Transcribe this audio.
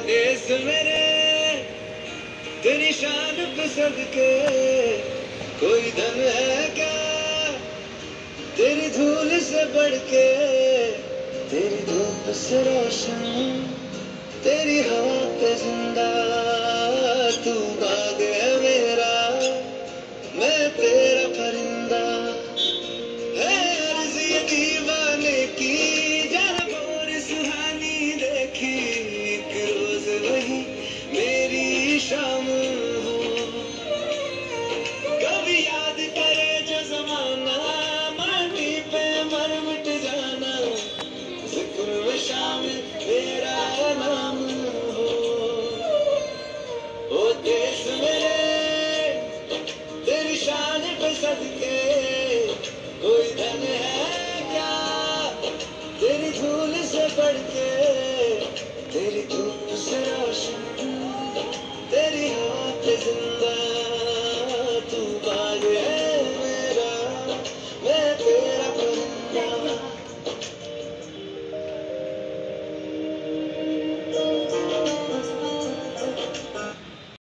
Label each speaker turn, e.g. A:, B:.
A: देश मेरे तेरी शान पे सदके, कोई धन है क्या तेरी धूल से बढ़ के, तेरी धूप से रोशन तेरी हवा पे जिंदा, तू बाग है मेरा मैं तेरा परिंदा, है अर्ज़ ये दीवाने की जहाँ और सुहानी देखी, एक रोज वही मेरी शाम हो, कभी याद करे जो जमाना माटी पे मर मिट जाना, जिक्र में शामिल तेरा नाम हो। ओ देश मेरे तेरी शान पे सदके, कोई धन है क्या तेरी धूल से बढ़ के,